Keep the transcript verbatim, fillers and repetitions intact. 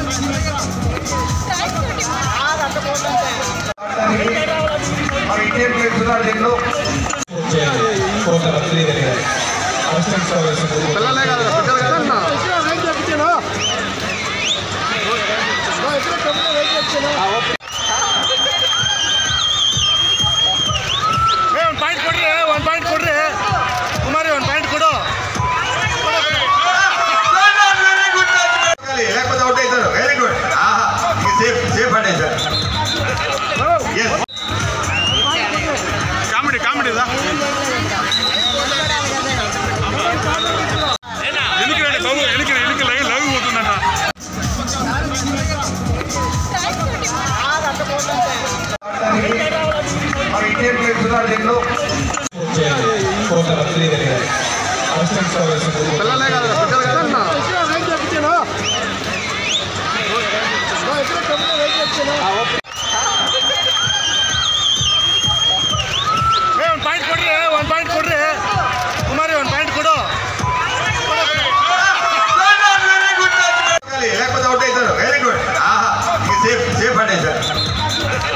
Indian players उన్నారు దీంట్లో కోట రత్రి దగ్గర assistant service పిల్లలే కాదు పిల్లలు కాదన్నా వెయిట్ చేయించాను నో ఇక్కడ కమిటీ వెయిట్ చేయించాను ఏ ಒಂದು ಪಾಯಿಂಟ್ ಕೊಡ್ರಿ ಒಂದು ಪಾಯಿಂಟ್ ಕೊಡ್ರಿ ಕುಮಾರಿ ಒಂದು ಪಾಯಿಂಟ್ ಕೊಡು లేకపోతే అవుట్ అవుతారు వెరీ గుడ్ ఆహా సేఫ్ సేఫ్ అంటే సార్ yes కామెడీ కామెడీ దా ఎనికి రండి బాబు ఎనికి ఎనికి లైవ్ లైవ్ పోతుందన్న మరి ఇండియన్ ప్లేయర్స్ ఉన్నారు దీంట్లో కోట రత్రి దగ్గర అసిస్టెంట్ సర్వీస్ పిల్లలే కాదు పిల్లలు కాదన్నా వెయిట్ చేయించాను నో ఇక్కడ కమిటీ వెయిట్ చేయించాను ಒಂದು ಪಾಯಿಂಟ್ ಕೊಡ್ರಿ ಒಂದು ಪಾಯಿಂಟ್ ಕೊಡ್ರಿ ಕುಮಾರಿ ಒಂದು ಪಾಯಿಂಟ್ ಕೊಡು లేకపోతే అవుట్ అవుతారు వెరీ గుడ్ ఆహా సేఫ్ సేఫ్ అంటే సార్